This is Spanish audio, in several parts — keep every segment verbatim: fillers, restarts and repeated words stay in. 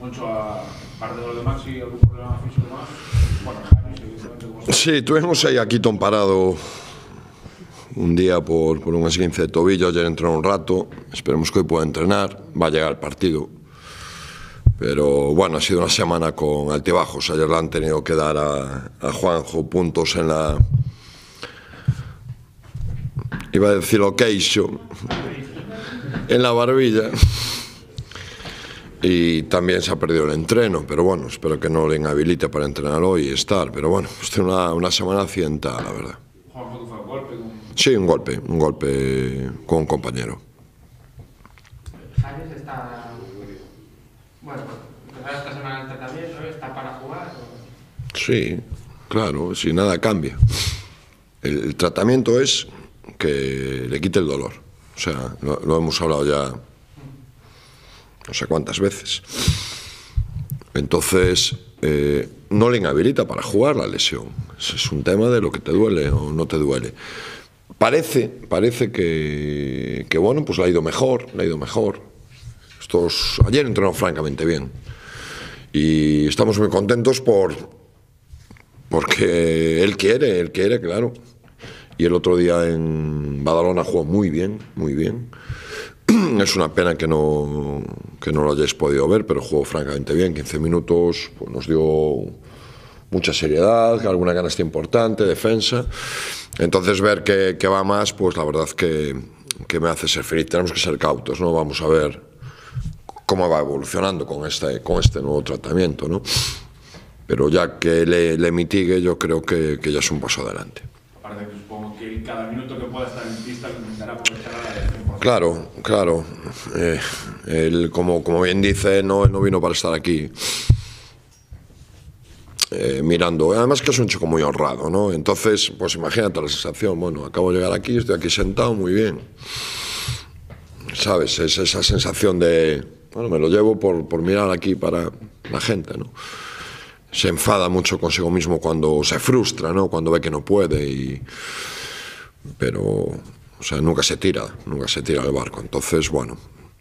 Moncho, aparte de lo de Maxi, ¿algún problema físico más? Bueno, Janis, evidentemente, como sabes. Sí, tuvimos aí a Quito parado un día por, por un esguince de tobillo. Ayer entró un rato, esperemos que hoy pueda entrenar, va a llegar al partido. Pero bueno, ha sido una semana con altibajos. Ayer le han tenido que dar a, a Juanjo puntos en la... Iba a decir lo queixo, en la barbilla. Y también se ha perdido el entreno, pero bueno, espero que no le inhabilite para entrenar hoy y estar. Pero bueno, pues tiene una, una semana accidentada, la verdad. Juanjo, ¿tú fue un golpe? Con... Sí, un golpe, un golpe con un compañero. Janis está... Bueno, empezar esta semana el tratamiento, ¿está para jugar? O... Sí, claro, si nada cambia. El, el tratamiento es que le quite el dolor. O sea, lo, lo hemos hablado ya no sé cuántas veces. Entonces, eh, no le inhabilita para jugar la lesión. Es un tema de lo que te duele o no te duele. Parece, parece que, que bueno, pues le ha ido mejor, le ha ido mejor. Estos, ayer entrenó francamente bien. Y estamos muy contentos por, porque él quiere, él quiere, claro. Y el otro día en Badalona jugó muy bien, muy bien. Es una pena que no, que no lo hayáis podido ver, pero jugó francamente bien, quince minutos, pues nos dio mucha seriedad, alguna canasta importante, defensa. Entonces ver que, que va más, pues la verdad que, que me hace ser feliz. Tenemos que ser cautos, ¿no? Vamos a ver cómo va evolucionando con este, con este nuevo tratamiento, ¿no? Pero ya que le, le mitigue, yo creo que, que ya es un paso adelante. Aparte que supongo que cada minuto que pueda estar en pista lo intentará aprovechar al cien por ciento. Claro, claro. Eh, él, como, como bien dice, no, no vino para estar aquí eh, mirando. Además que es un chico muy honrado, ¿no? Entonces, pues imagínate la sensación. Bueno, acabo de llegar aquí, estoy aquí sentado, muy bien. ¿Sabes? Es esa sensación de... Bueno, me lo llevo por, por mirar aquí para la gente, ¿no? Se enfada mucho consigo mismo cuando se frustra, ¿no? Cuando ve que no puede y... Pero, o sea, nunca se tira, nunca se tira del barco. Entonces, bueno,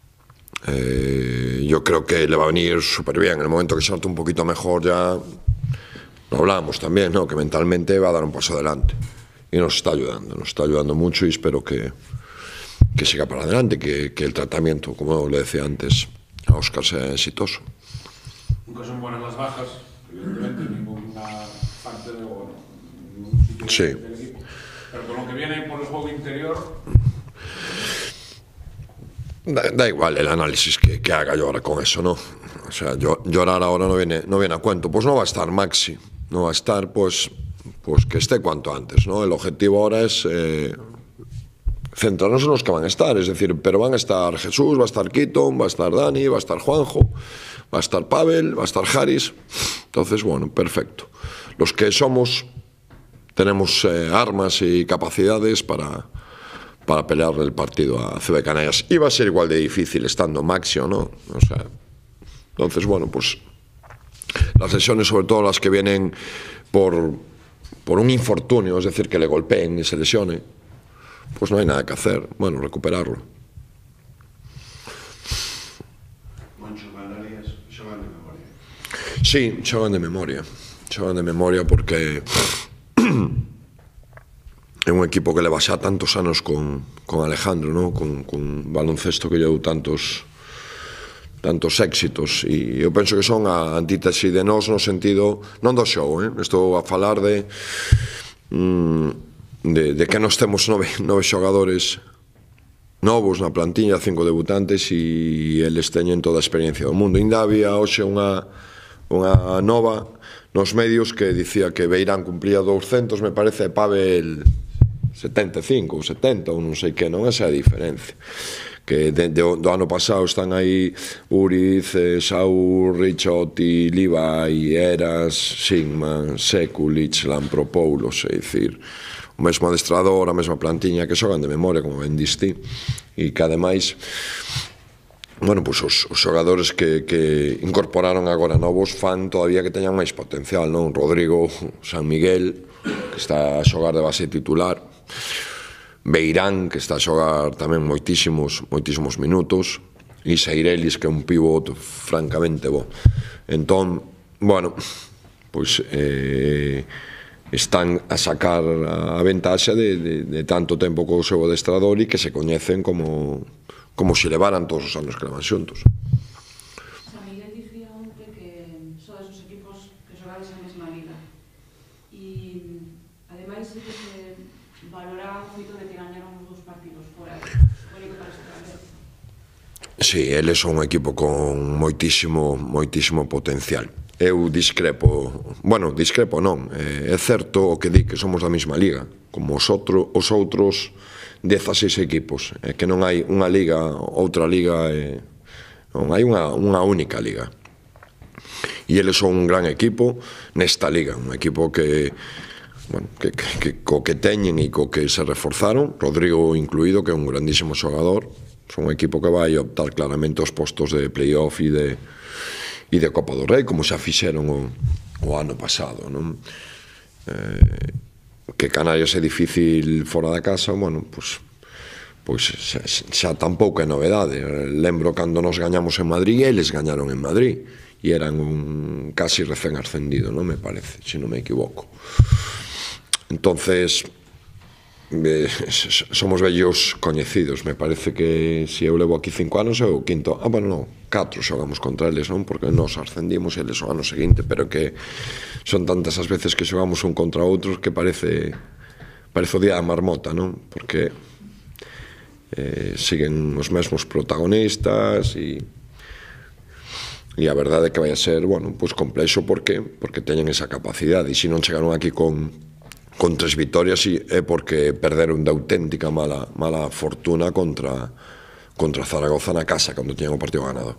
eh, yo creo que le va a venir súper bien. En el momento que se note un poquito mejor ya, lo hablábamos también, ¿no? Que mentalmente va a dar un paso adelante. Y nos está ayudando, nos está ayudando mucho y espero que, que siga para adelante, que, que el tratamiento, como le decía antes a Óscar, sea exitoso. Nunca son buenas las bajas, evidentemente, ninguna parte de, bueno, ningún sitio Sí. del equipo. Pero con lo que viene por el juego interior... Da, da igual el análisis que, que haga yo ahora con eso, ¿no? O sea, yo, llorar ahora no viene, no viene a cuento. Pues no va a estar Maxi, no va a estar, pues, pues que esté cuanto antes, ¿no? El objetivo ahora es eh, centrarnos en los que van a estar, es decir, pero van a estar Jesús, va a estar Keaton, va a estar Dani, va a estar Juanjo, va a estar Pavel, va a estar Haris. Entonces, bueno, perfecto. Los que somos tenemos eh, armas y capacidades para, para pelear el partido a C B Canallas. Y va a ser igual de difícil estando Maxi o no. O sea, entonces, bueno, pues las lesiones, sobre todo las que vienen por, por un infortunio, es decir, que le golpeen y se lesione, pues no hay nada que hacer. Bueno, recuperarlo. Moncho, Canarias, xogan de memoria. Sí, xogan de memoria. Xogan de memoria porque é un equipo que leva xa tantos anos con, con Alejandro, ¿no? con, con baloncesto que llevo tantos tantos éxitos e eu penso que son a antítese de nós no sentido, non do show, eh? Estou a falar de de, de que nós temos nove, nove xogadores novos na plantilla, cinco debutantes e eles teñen toda a experiencia do mundo. Ainda había hoxe unha, unha nova nos medios que dicía que Beirán cumplía doscientos, me parece, Pavel setenta e cinco ou setenta ou non sei que, non esa é a diferencia. Que de, de, do ano pasado están aí Uriz, eh, Saúl, Ricciotti, Levi, Eras, Sigman, Sekulic, Lampropoulos, é dicir, o mesmo adestrador, a mesma plantiña que xogan de memoria, como ben diste, e que ademais, bueno, pues os, os xogadores que, que incorporaron agora novos fan todavía que teñan máis potencial, non? Rodrigo San Miguel, que está a xogar de base titular, Beirán, que está a xogar tamén moitísimos, moitísimos minutos, e Seirelis, que é un pivot francamente bo. Entón, bueno, pois eh, están a sacar a ventaxa de, de, de tanto tempo co seu adestrador e que se coñecen como, como se levaran todos os anos que levan xuntos. San Miguel dicía onte que sodes os equipos que xogades a mesma liga e ademais sí que se valoraba moito de que gañaron os dous partidos fora único para Estrela. Sí, eles son un equipo con moitísimo, moitísimo potencial. Eu discrepo, bueno, discrepo non, é certo o que di que somos da mesma liga, como os, outro, os outros dezaseis equipos, é que non hai unha liga, outra liga, é, non hai unha, unha única liga. E eles son un gran equipo nesta liga, un equipo que, bueno, que, que, que co que teñen e co que se reforzaron, Rodrigo incluído, que é un grandísimo xogador, son un equipo que vai optar claramente aos postos de playoff e de e de Copa do Rei, como xa fixeron o, o ano pasado, non? Eh, que Canarias é difícil fora da casa, bueno, pois, pois xa, xa tampouco é novedade. Lembro cando nos gañamos en Madrid, eles gañaron en Madrid, e eran un casi recén ascendido, non me parece, se non me equivoco. Entonces, eh, somos vellos coñecidos, me parece que se eu levo aquí cinco anos é o quinto, ah, bueno, non, catro xogamos contra eles, non? Porque nos ascendimos e eles o ano seguinte, pero que son tantas as veces que xogamos un contra outros que parece parece o día da marmota, non? Porque eh, siguen os mesmos protagonistas e e a verdade é que vai a ser, bueno, pois complexo porque porque teñen esa capacidade e se non chegaron aquí con con tres vitorias é porque perderon de auténtica mala, mala fortuna contra contra Zaragoza na casa cando tiñan o partido ganado.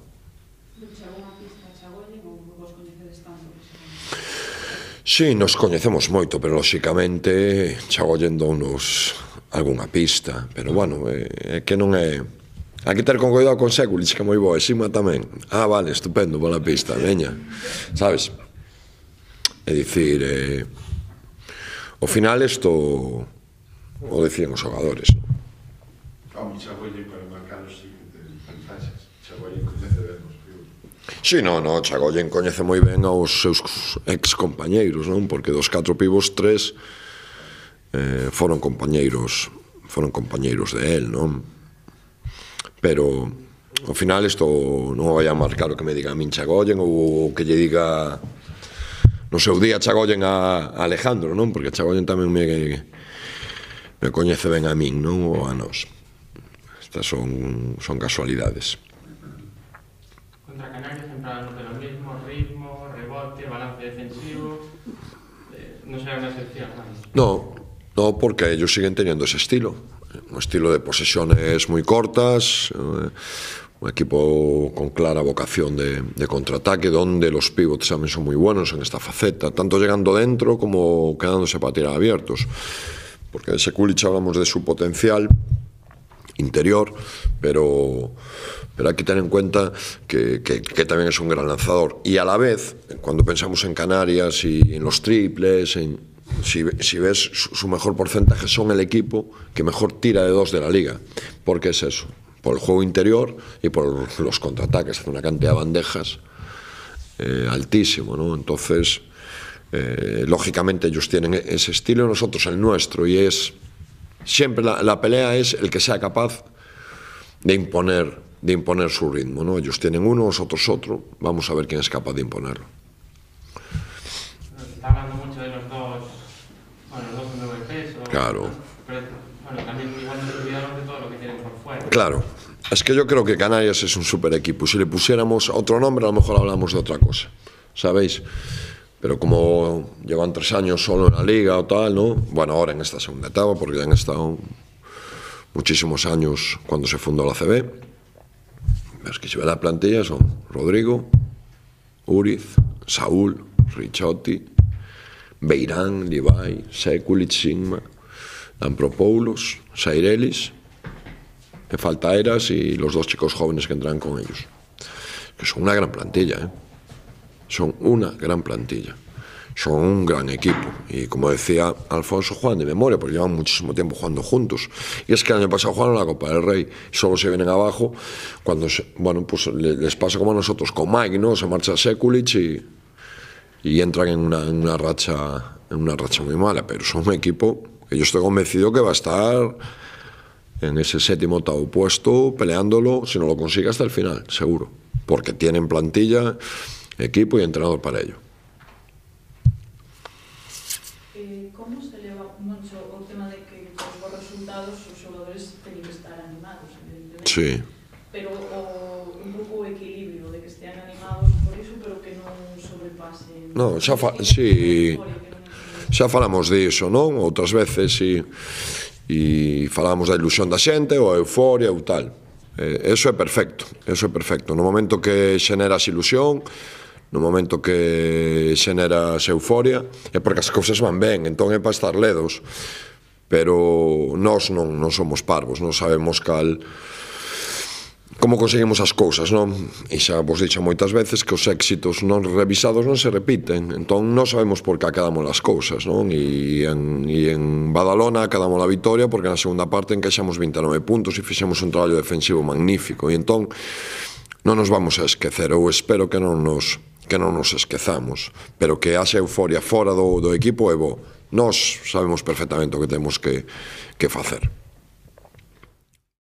Sí, nos coñecemos moito, pero lóxicamente Chagoyen dounos algunha pista, pero bueno, é, é que non é... Hai que ter con cuidado con Sekulic, que é moi bo, e Sima tamén. Ah, vale, estupendo, boa pista, veña, sabes? É dicir, eh, ao final isto o decían os xogadores, non? Home, Chagoyen para marcar os siguientes ventaxas. Chagoyen coñece ben os pibos. Si, non, non, Chagoyen coñece moi ben aos seus ex-compañeiros, non? Porque dos catro pibos, tres eh, foron compañeiros foron compañeiros de él, non? Pero ao final isto non vai a marcar o que me diga a min Chagoyen ou o que lle diga no seu día Chagoyen a, a Alejandro, non? Porque Chagoyen tamén me, me coñece ben a min, non? Ou a nós. Estas son, son casualidades. Contra Canarias empezaron lo mismo, ritmo, rebote, balance defensivo, eh, no será una excepción, ¿no? No, no, porque ellos siguen teniendo ese estilo, un estilo de posesiones muy cortas, eh, un equipo con clara vocación de, de contraataque, donde los pivots también son muy buenos en esta faceta, tanto llegando dentro como quedándose para tirar abiertos, porque de Sekulic hablamos de su potencial interior, pero, pero hay que tener en cuenta que, que, que también es un gran lanzador. Y a la vez, cuando pensamos en Canarias y en los triples, en, si, si ves su, su mejor porcentaje, son el equipo que mejor tira de dos de la liga. ¿Por qué es eso? Por el juego interior y por los contraataques. Hace una cantidad de bandejas eh, altísimo, ¿no? Entonces, eh, lógicamente ellos tienen ese estilo, nosotros el nuestro, y es... Siempre la, la pelea es el que sea capaz de imponer, de imponer su ritmo, ¿no? Ellos tienen uno, nosotros otro. Vamos a ver quién es capaz de imponerlo. Se está hablando mucho de los dos, bueno, los dos M V Ps. Claro. Pero, bueno, también igual nos olvidamos de todo lo que tienen por fuera. Claro. Es que yo creo que Canarias es un super equipo. Si le pusiéramos otro nombre, a lo mejor hablamos de otra cosa, ¿sabéis? Pero como llevan tres años solo en la liga o tal, ¿no? Bueno, ahora en esta segunda etapa, porque ya han estado muchísimos años cuando se fundó la C B. Es que si ve la plantilla son Rodrigo, Uriz, Saúl, Ricciotti, Beirán, Levi, Sekulic, Sigma, Lampropoulos, Seirelis, me falta Eras y los dos chicos jóvenes que entran con ellos. Que son una gran plantilla, ¿eh? Son una gran plantilla. son un gran equipo. Y como decía Alfonso, juegan de memoria, porque llevan muchísimo tiempo jugando juntos. Y es que el año pasado jugaron la Copa del Rey, solo se vienen abajo cuando, se, bueno, pues les pasa como a nosotros con Mike, ¿no? Se marcha Sekulic y, y entran en una, en una racha, en una racha muy mala, pero son un equipo que yo estoy convencido que va a estar en ese séptimo octavo puesto, peleándolo, si no lo consigue, hasta el final, seguro, porque tienen plantilla, equipo y entrenador para ello. Como se leva mucho o tema de que con os resultados os xogadores teñen que estar animados, evidentemente? Sí. Pero o, un pouco o equilibrio de que estean animados por iso, pero que non sobrepasen... No, xa, fa, sí, xa falamos diso, non? Outras veces, e, e falamos da ilusión da xente, ou a euforia, ou tal. Eh, eso é perfecto, eso é perfecto. No momento que xeneras ilusión, no momento que xeneras euforia, é porque as cousas van ben, entón é para estar ledos. Pero nós non, non somos parvos, non sabemos cal como conseguimos as cousas, non? E xa vos dixo moitas veces que os éxitos non revisados non se repiten, entón non sabemos por que acadamos as cousas, non? E en, e en Badalona acadamos a vitoria porque na segunda parte encaixamos vinte e nove puntos e fixemos un traballo defensivo magnífico, e entón non nos vamos a esquecer, ou espero que non nos que non nos esquezamos, pero que haxe euforia fora do, do equipo é bo. Nós sabemos perfectamente o que temos que, que facer.